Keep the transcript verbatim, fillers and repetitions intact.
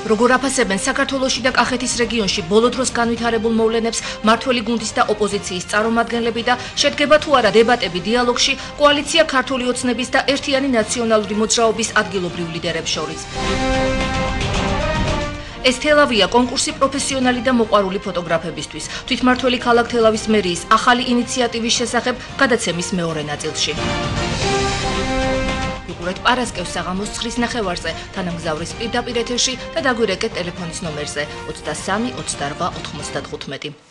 როგორ აფასებენ საქართველოში და კახეთის რეგიონში ბოლო დროს განვითარებულ მოვლენებს მმართველი გუნდის და ოპოზიციის წარმომადგენლები და შედგება თუ არა დებატები დიალოგში კოალიცია ქართული ოცნების და ერთიანი ნაციონალური მოძრაობის ადგილობრივ ლიდერებს შორის. ეს თელავია კონკურსი პროფესიონალი და მოყვარული ფოტოგრაფებისთვის. თვითმმართველი ქალაქ თელავის მერიის ახალი ინიციატივის შესახებ გადაცემის მეორე ნაწილში. უყურეთ პარასკევს საღამოს ცხრის ნახევარზე, თანამგზავრის პირდაპირ ეთერში და დაგვირეკეთ ტელეფონის ნომერზე ოცდასამი ოცდარბა ოთხმოცდათხუთმეტი.